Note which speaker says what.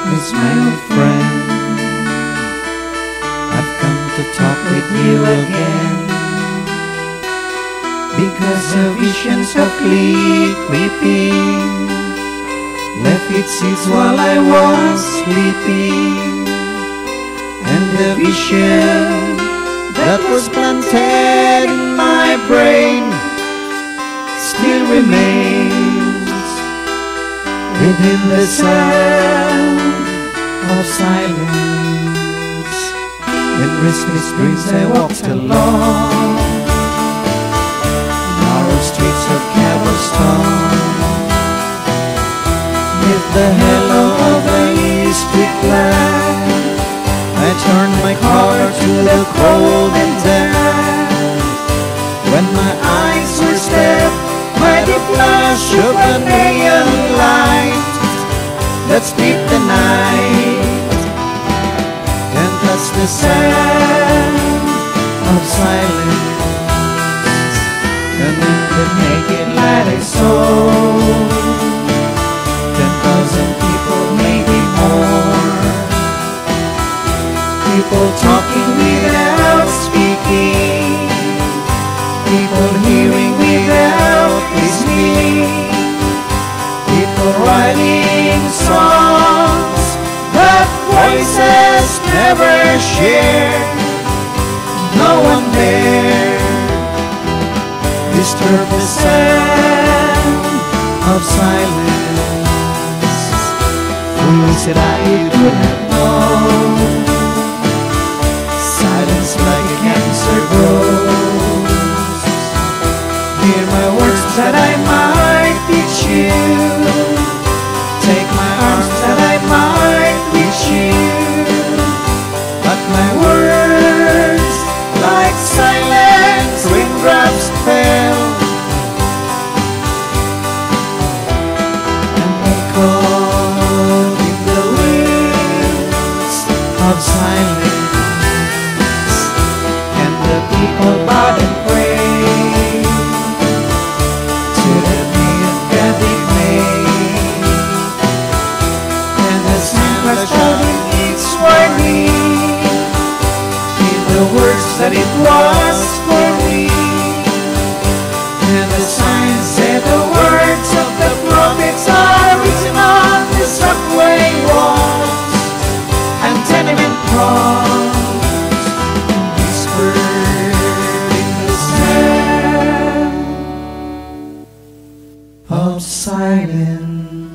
Speaker 1: darkness, my old friend. I've come to talk with you again, because the visions of creeping left its seeds while I was sleeping, and the vision that was planted in my brain still remains within the sound of silence. In restless dreams I walked along narrow streets of cobblestone, with the halo of a street lamp. I turned my car to the cold and damp, when my eyes were stabbed by the flash of a neon light that split the night, and that's the sound of silence. And in the naked light I saw 10,000 people, maybe more, people talking without speaking, people hearing without listening, people writing songs that voices never share. No one there disturb the sound of silence. Fools that I do not know, silence like a cancer grows. Hear my words that I might teach you, take my arms that I might reach you, but my words like silent raindrops fell and echoed in the winds of silence. And the people bowed and prayed to the neon God they made, and the sun was shouting its warning in the words that it was for me. And the sign said the words of the prophets are written on the subway walls and tenement halls, whispered in the sound of silence.